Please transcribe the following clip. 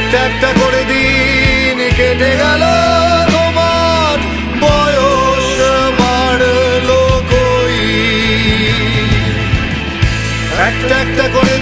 একটা একটা করে দিন কেটে গেল, তোমার বয়স বাড়লো কই। একটা একটা করে